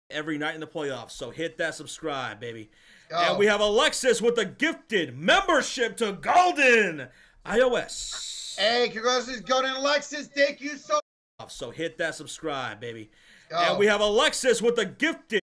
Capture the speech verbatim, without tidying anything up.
every night in the playoffs. So hit that subscribe, baby. Go. And we have Alexis with a gifted membership to Golden iOS. Hey, congratulations, Golden Alexis. Thank you so much. So hit that subscribe, baby. Go. And we have Alexis with a gifted